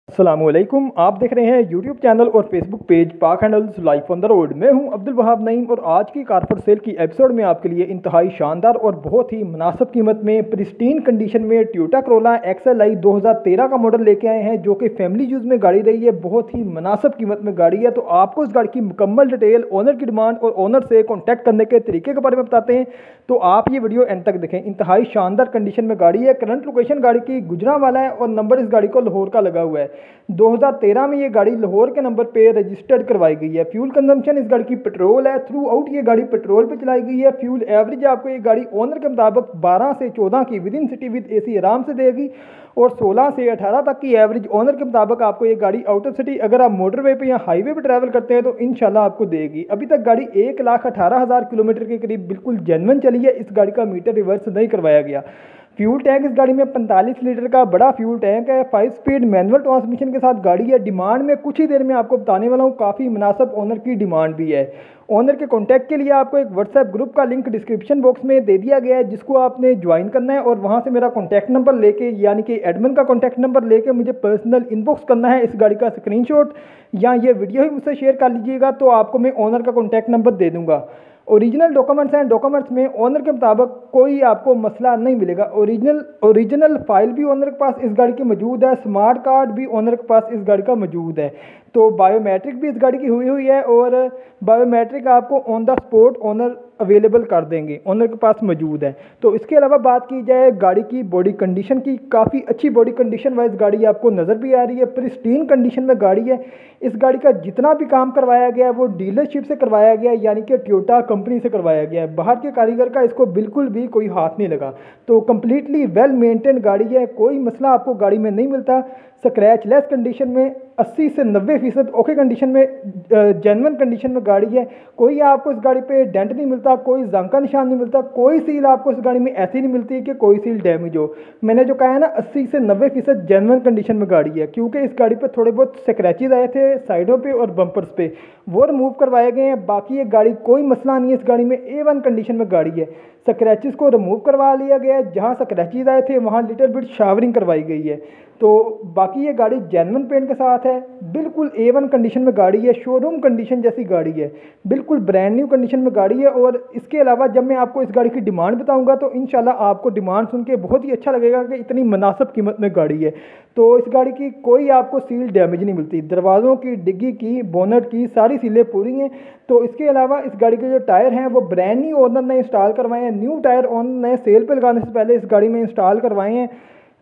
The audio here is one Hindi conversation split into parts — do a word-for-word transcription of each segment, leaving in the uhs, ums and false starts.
अस्सलामुअलैकुम। आप देख रहे हैं यूट्यूब चैनल और Facebook page Pak handles life on the road. मैं हूं अब्दुल वहाब नईम और आज की कार फॉर सेल की एपिसोड में आपके लिए इंतहाई शानदार और बहुत ही मुनासिब कीमत में प्रिस्टीन कंडीशन में टोयोटा करोला एक्सएलआई दो हज़ार तेरह का मॉडल लेके आए हैं, जो कि फैमिली यूज़ में गाड़ी रही है। बहुत ही मुनासिब कीमत में गाड़ी है। तो आपको इस गाड़ी की मुकम्मल डिटेल, ओनर की डिमांड और ओनर से कॉन्टैक्ट करने के तरीके के बारे में बताते हैं। तो आप ये वीडियो एंड तक देखें। इंतहाई शानदार कंडीशन में गाड़ी है। करंट लोकेशन गाड़ी की गुजरांवाला है और नंबर इस गाड़ी को लाहौर का लगा हुआ है। दो हज़ार तेरह में ये गाड़ी लाहौर के नंबर पे रजिस्टर्ड करवाई गई है। फ्यूल कंजम्पशन इस गाड़ी की पेट्रोल है। थ्रू आउट ये गाड़ी पेट्रोल पे चलाई गई है। फ्यूल एवरेज आपको ये गाड़ी ओनर के मुताबिक बारह से चौदह की within city with AC आराम से देगी और सोलह से अठारह तक की एवरेज ओनर के मुताबिक आपको ये गाड़ी आउट ऑफ सिटी अगर आप मोटरवे पे या हाईवे पे ट्रैवल करते हैं तो इंशाल्लाह आपको देगी। अभी तक गाड़ी एक लाख अठारह हज़ार किलोमीटर के करीब बिल्कुल जेन्युइन चली है। इस गाड़ी का मीटर रिवर्स नहीं करवाया गया। फ्यूल टैंक इस गाड़ी में पैंतालीस लीटर का बड़ा फ्यूल टैंक है। फाइव स्पीड मैनुअल ट्रांसमिशन के साथ गाड़ी है। डिमांड में कुछ ही देर में आपको बताने वाला हूँ, काफ़ी मुनासिब ओनर की डिमांड भी है। ओनर के कॉन्टैक्ट के लिए आपको एक व्हाट्सएप ग्रुप का लिंक डिस्क्रिप्शन बॉक्स में दे दिया गया है, जिसको आपने ज्वाइन करना है और वहाँ से मेरा कॉन्टैक्ट नंबर लेके यानी कि एडमिन का कॉन्टैक्ट नंबर लेके मुझे पर्सनल इनबॉक्स करना है। इस गाड़ी का स्क्रीनशॉट या ये वीडियो ही मुझसे शेयर कर लीजिएगा तो आपको मैं ओनर का कॉन्टैक्ट नंबर दे दूँगा। ओरिजिनल डॉक्यूमेंट्स हैं। डॉक्यूमेंट्स में ओनर के मुताबिक कोई आपको मसला नहीं मिलेगा। ओरिजिनल ओरिजिनल फाइल भी ओनर के पास इस गाड़ी की मौजूद है। स्मार्ट कार्ड भी ओनर के पास इस गाड़ी का मौजूद है। तो बायोमेट्रिक भी इस गाड़ी की हुई हुई है और बायोमेट्रिक आपको on the spot owner available कर देंगे, ओनर के पास मौजूद है। तो इसके अलावा बात की जाए गाड़ी की बॉडी कंडीशन की, काफ़ी अच्छी बॉडी कंडीशन वाइज गाड़ी आपको नज़र भी आ रही है। प्रिस्टीन कंडीशन में गाड़ी है। इस गाड़ी का जितना भी काम करवाया गया है वो डीलरशिप से करवाया गया है, यानी कि टोयोटा कंपनी से करवाया गया है। बाहर के कारीगर का इसको बिल्कुल भी कोई हाथ नहीं लगा। तो कम्प्लीटली वेल मेंटेन गाड़ी है। कोई मसला आपको गाड़ी में नहीं मिलता। स्क्रैच लेस कंडीशन में अस्सी से नब्बे फीसद ओके कंडीशन में, जेन्युइन कंडीशन में गाड़ी है। कोई आपको इस गाड़ी पे डेंट नहीं मिलता, कोई जंग का निशान नहीं मिलता, कोई सील आपको इस गाड़ी में ऐसी नहीं मिलती कि कोई सील डैमेज हो। मैंने जो कहा है ना, अस्सी से नब्बे फीसद जेन्युइन कंडीशन में गाड़ी है, क्योंकि इस गाड़ी पे थोड़े बहुत स्क्रैचेज आए थे साइडों पे और बम्पर्स पे, वो रिमूव करवाए गए हैं। बाकी ये गाड़ी कोई मसला नहीं है। इस गाड़ी में ए वन कंडीशन में गाड़ी है। स्क्रैचेस को रिमूव करवा लिया गया है। जहाँ स्क्रैचेज आए थे वहाँ लिटिल बिट शावरिंग करवाई गई है। तो बाकी ये गाड़ी जेन्युइन पेंट के साथ है। बिल्कुल ए वन कंडीशन में गाड़ी है। शोरूम कंडीशन जैसी गाड़ी है। बिल्कुल ब्रांड न्यू कंडीशन में गाड़ी है। और इसके अलावा जब मैं आपको इस गाड़ी की डिमांड बताऊंगा तो इंशाल्लाह आपको डिमांड सुन के बहुत ही अच्छा लगेगा कि इतनी मुनासिब कीमत में गाड़ी है। तो इस गाड़ी की कोई आपको सील डैमेज नहीं मिलती। दरवाज़ों की, डिग्गी की, बोनट की सारी सीलें पूरी हैं। तो इसके अलावा इस गाड़ी के जो टायर हैं वो ब्रांड न्यू ओनर ने इंस्टॉल करवाए हैं। न्यू टायर ओनर ने सेल पे लगाने से पहले इस गाड़ी में इंस्टॉल करवाए हैं।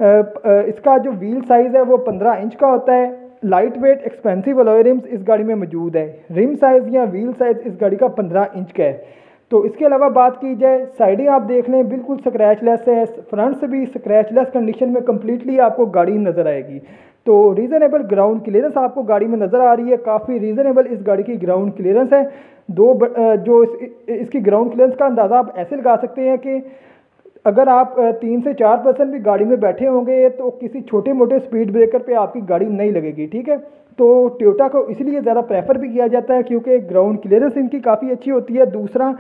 इसका जो व्हील साइज़ है वो पंद्रह इंच का होता है। Light weight expensive alloy rims इस गाड़ी में मौजूद है। रिम साइज़ या व्हील साइज़ इस गाड़ी का पंद्रह इंच का है। तो इसके अलावा बात की जाए, साइडें आप देख लें बिल्कुल स्क्रैच लेस है। फ्रंट से भी स्क्रैच लेस कंडीशन में कम्प्लीटली आपको गाड़ी नज़र आएगी। तो रीज़नेबल ग्राउंड क्लियरेंस आपको गाड़ी में नज़र आ रही है। काफ़ी रीज़नेबल इस गाड़ी की ग्राउंड क्लियरेंस है। दो जो इस, इसकी ग्राउंड क्लियरेंस का अंदाज़ा आप ऐसे लगा सकते हैं कि अगर आप तीन से चार परसेंट भी गाड़ी में बैठे होंगे तो किसी छोटे मोटे स्पीड ब्रेकर पे आपकी गाड़ी नहीं लगेगी। ठीक है। तो टोयोटा को इसलिए ज़्यादा प्रेफर भी किया जाता है क्योंकि ग्राउंड क्लियरेंस इनकी काफ़ी अच्छी होती है। दूसरा,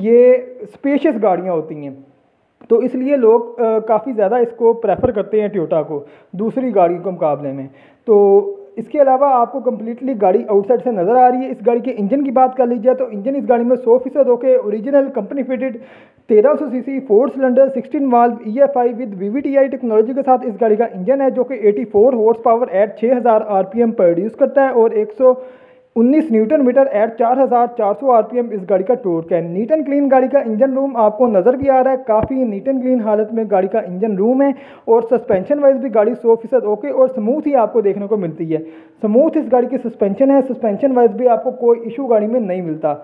ये स्पेशियस गाड़ियाँ होती हैं तो इसलिए लोग काफ़ी ज़्यादा इसको प्रेफर करते हैं टोयोटा को दूसरी गाड़ियों के मुकाबले में। तो इसके अलावा आपको कम्प्लीटली गाड़ी आउटसाइड से नज़र आ रही है। इस गाड़ी के इंजन की बात कर लीजिए तो इंजन इस गाड़ी में सौ फीसद होके ओरिजिनल कंपनी फिटेड तेरह सौ C C four cylinder sixteen valve E F I with V V T I technology के साथ इस गाड़ी का इंजन है, जो कि चौरासी हॉर्स पावर एट छः हज़ार आर पी एम प्रोड्यूस करता है और एक सौ उन्नीस न्यूटन मीटर एट चार हज़ार चार सौ आर पी एम इस गाड़ी का टॉर्क है। नीट एंड क्लीन गाड़ी का इंजन रूम आपको नज़र भी आ रहा है। काफ़ी नीट एंड क्लीन हालत में गाड़ी का इंजन रूम है और सस्पेंशन वाइज भी गाड़ी सौ फीसद ओके और स्मूथ ही आपको देखने को मिलती है। स्मूथ इस गाड़ी की सस्पेंशन है। सस्पेंशन वाइज भी आपको कोई इशू गाड़ी में नहीं मिलता।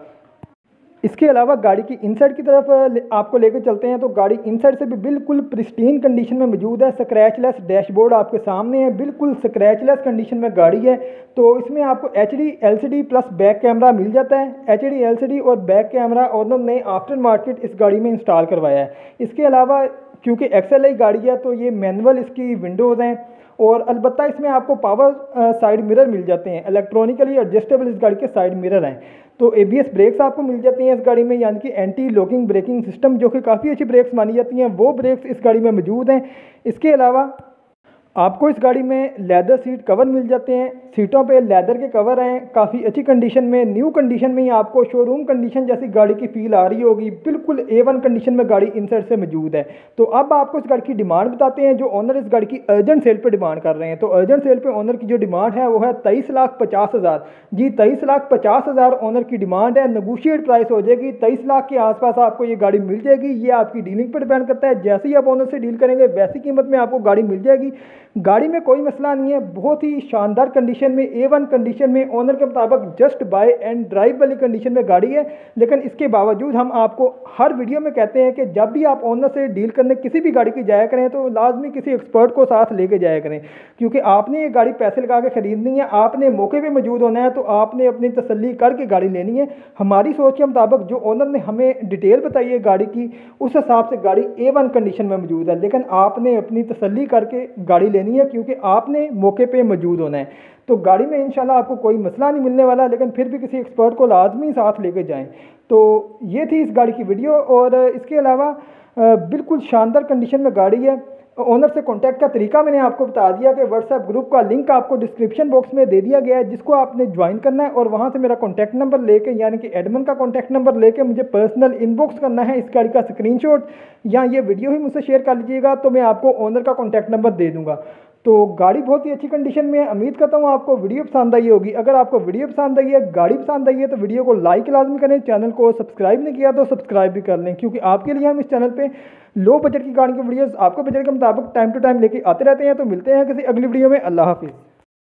इसके अलावा गाड़ी की इनसाइड की तरफ आपको लेकर चलते हैं तो गाड़ी इनसाइड से भी बिल्कुल प्रिस्टीन कंडीशन में मौजूद है। स्क्रैच लेस डैशबोर्ड आपके सामने है। बिल्कुल स्क्रैच लेस कंडीशन में गाड़ी है। तो इसमें आपको H D L C D plus back camera मिल जाता है। H D L C D और बैक कैमरा ओनर ने आफ्टर मार्केट इस गाड़ी में इंस्टॉल करवाया है। इसके अलावा क्योंकि एक्सएलआई गाड़ी है तो ये मैनुअल इसकी विंडोज़ हैं और अलबत्ता इसमें आपको पावर साइड मिरर मिल जाते हैं। इलेक्ट्रॉनिकली एडजस्टेबल इस गाड़ी के साइड मिरर हैं। तो ए बी एस ब्रेक्स आपको मिल जाती हैं इस गाड़ी में, यानी कि एंटी लॉकिंग ब्रेकिंग सिस्टम, जो कि काफ़ी अच्छी ब्रेक्स मानी जाती हैं, वो ब्रेक्स इस गाड़ी में मौजूद हैं। इसके अलावा आपको इस गाड़ी में लेदर सीट कवर मिल जाते हैं, सीटों पे लेदर के कवर हैं, काफ़ी अच्छी कंडीशन में, न्यू कंडीशन में ही आपको शोरूम कंडीशन जैसी गाड़ी की फील आ रही होगी। बिल्कुल ए वन कंडीशन में गाड़ी इनसाइड से मौजूद है। तो अब आपको इस गाड़ी की डिमांड बताते हैं। जो ओनर इस गाड़ी की अर्जेंट सेल पे डिमांड कर रहे हैं, तो अर्जेंट सेल पे ओनर की जो डिमांड है वो है तेईस लाख पचास हज़ार। जी तेईस लाख पचास हज़ार ओनर की डिमांड है। नेगोशिएट प्राइस हो जाएगी, तेईस लाख के आसपास आपको ये गाड़ी मिल जाएगी। ये आपकी डीलिंग पर डिपेंड करता है, जैसे ही आप ओनर से डील करेंगे वैसी कीमत में आपको गाड़ी मिल जाएगी। गाड़ी में कोई मसला नहीं है, बहुत ही शानदार कंडीशन में, ए वन कंडीशन में, ओनर के मुताबिक जस्ट बाय एंड ड्राइव वाली कंडीशन में गाड़ी है। लेकिन इसके बावजूद हम आपको हर वीडियो में कहते हैं कि जब भी आप ओनर से डील करने किसी भी गाड़ी की जाया करें तो लाजमी किसी एक्सपर्ट को साथ लेके जाया करें, क्योंकि आपने ये गाड़ी पैसे लगा के खरीदनी है, आपने मौके पर मौजूद होना है, तो आपने अपनी तसल्ली करके गाड़ी लेनी है। हमारी सोच के मुताबिक जो ओनर ने हमें डिटेल बताई है गाड़ी की, उस हिसाब से गाड़ी ए वन कंडीशन में मौजूद है। लेकिन आपने अपनी तसल्ली करके गाड़ी लेनी है, क्योंकि आपने मौके पे मौजूद होना है। तो गाड़ी में इंशाल्लाह आपको कोई मसला नहीं मिलने वाला, लेकिन फिर भी किसी एक्सपर्ट को लाजमी साथ लेके जाएं। तो ये थी इस गाड़ी की वीडियो। और इसके अलावा बिल्कुल शानदार कंडीशन में गाड़ी है। ओनर से कांटेक्ट का तरीका मैंने आपको बता दिया कि व्हाट्सएप ग्रुप का लिंक आपको डिस्क्रिप्शन बॉक्स में दे दिया गया है, जिसको आपने ज्वाइन करना है और वहां से मेरा कांटेक्ट नंबर लेके, यानी कि एडमिन का कांटेक्ट नंबर लेके मुझे पर्सनल इनबॉक्स करना है इस गाड़ी का स्क्रीनशॉट, या ये वीडियो ही मुझसे शेयर कर लीजिएगा, तो मैं आपको ओनर का कांटेक्ट नंबर दे दूंगा। तो गाड़ी बहुत ही अच्छी कंडीशन में है। उम्मीद करता हूँ आपको वीडियो पसंद आई होगी। अगर आपको वीडियो पसंद आई है, गाड़ी पसंद आई है, तो वीडियो को लाइक लाजमी करें। चैनल को सब्सक्राइब नहीं किया तो सब्सक्राइब भी कर लें, क्योंकि आपके लिए हम इस चैनल पे लो बजट की गाड़ी की वीडियोस आपको बजट के मुताबिक टाइम टू टाइम लेके आते रहते हैं। तो मिलते हैं किसी अगली वीडियो में। अल्लाह हाफिज़।